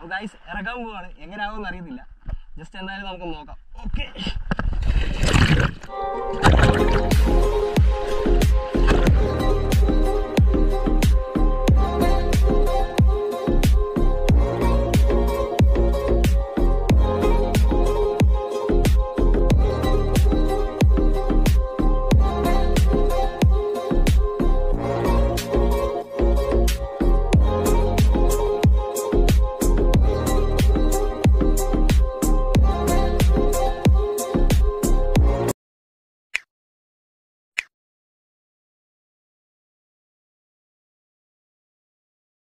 അപ്പോൾ ഗൈസ് ഇറക്കാൻ പോവാണ്. എങ്ങനെ ആവുമെന്ന് അറിയത്തില്ല. ജസ്റ്റ് എന്തായാലും നമുക്ക് നോക്കാം. ഓക്കെ.